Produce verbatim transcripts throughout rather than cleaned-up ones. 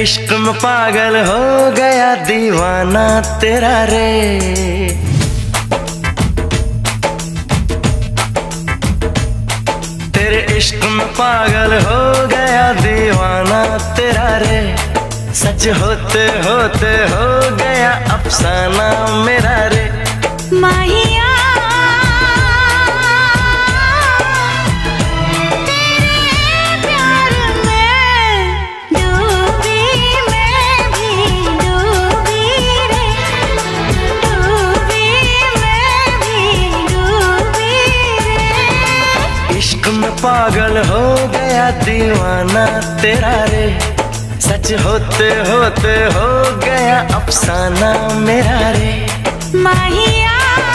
इश्क में पागल हो गया दीवाना तेरा रे। तेरे इश्क में पागल हो गया दीवाना तेरा रे। सच होते होते हो गया अफसाना मेरा रे। माहिया पागल हो गया दीवाना तेरा रे। सच होते होते हो गया अफसाना मेरा रे। माहिया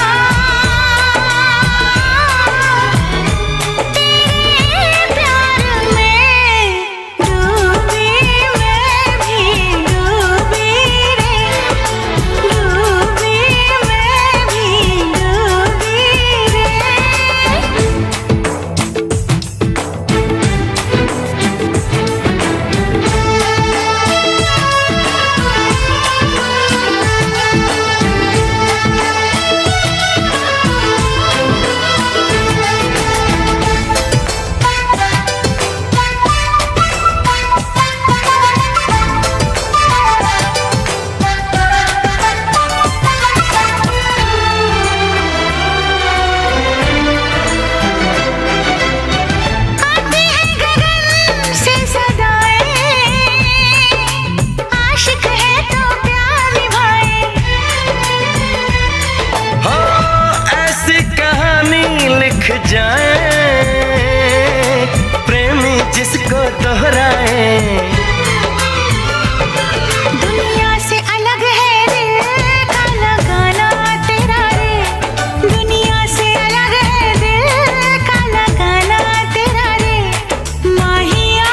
जाए प्रेमी जिसको दोहराए। दुनिया से अलग है दिल का लगाना तेरा रे। दुनिया से अलग है दिल का लगाना तेरा रे। माहिया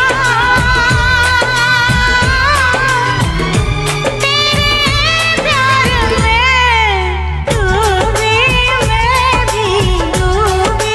तेरे प्यार में डूबी मैं भी डूबी।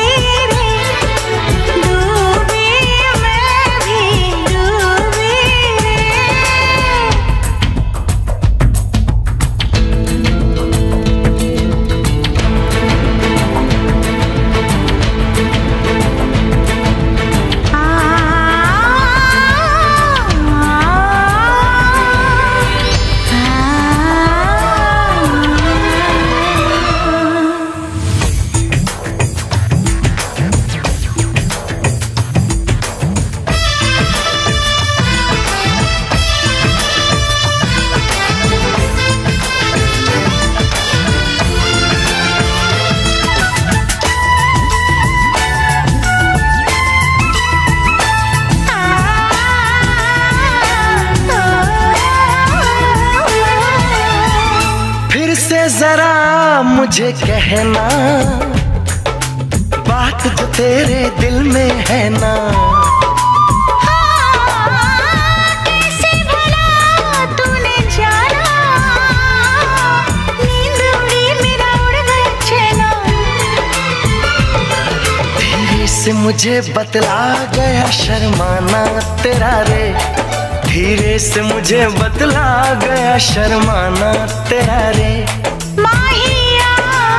जरा मुझे कहना बात जो तेरे दिल में है ना। हाँ, कैसे भला तूने जाना। नींद उड़ी मेरा उड़ गया चैना। धीरे से मुझे बतला गया शर्माना तेरा रे। धीरे से मुझे बतला गया शर्माना तेरा रे। माहिया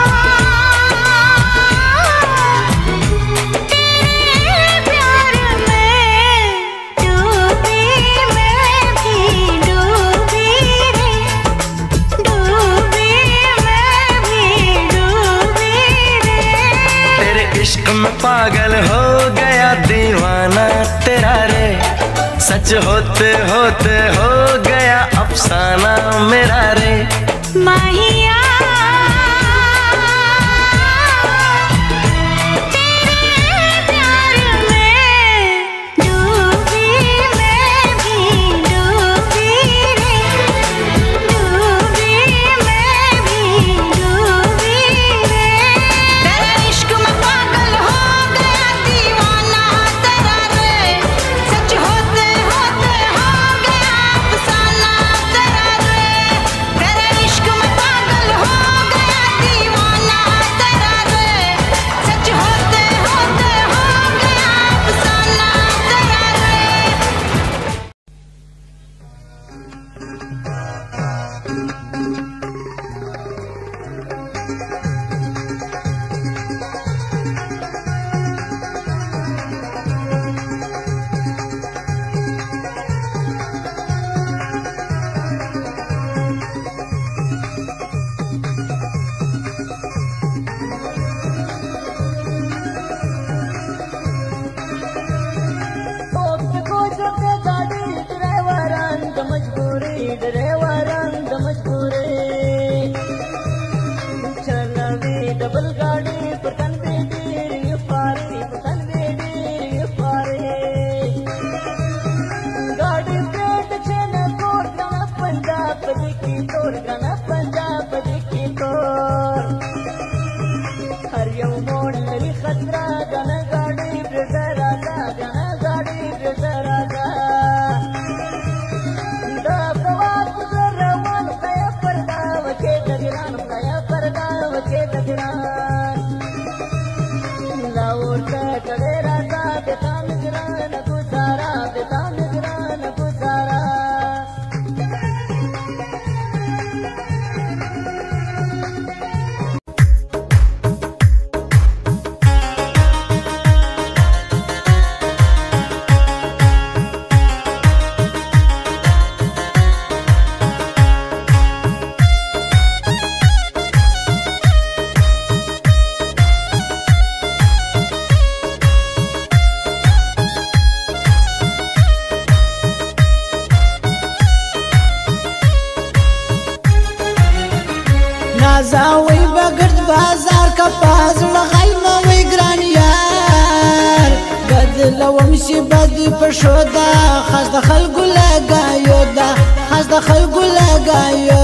तेरे प्यार में डूबी मैं भी डूबी रे। डूबी मैं भी डूबी रे। तेरे इश्क में पागल हो गया दीवाना तेरा रे। सच होते होते हो गया अफसाना मेरा रे। माहिया इश्क में पागल دې کې تور ګرانه پنجاب دې کې تور هر یو موړ لري خطره ګرانه ګاډي برېټه راځه ګرانه ګاډي برېټه راځه دا پرواز ګذر روان خدایه پردا وکې د ګران خدایه پردا وکې د ګران لا ورته کړې راځه د تا مې ګرانه ګزاره د تا مې ګرانه ګزاره نازاوی بگرد بازار کپاز لغینا وی گران یار بدل ومشی بدی پشودا خاص دخل گلگایو دا خاص دخل گلگایو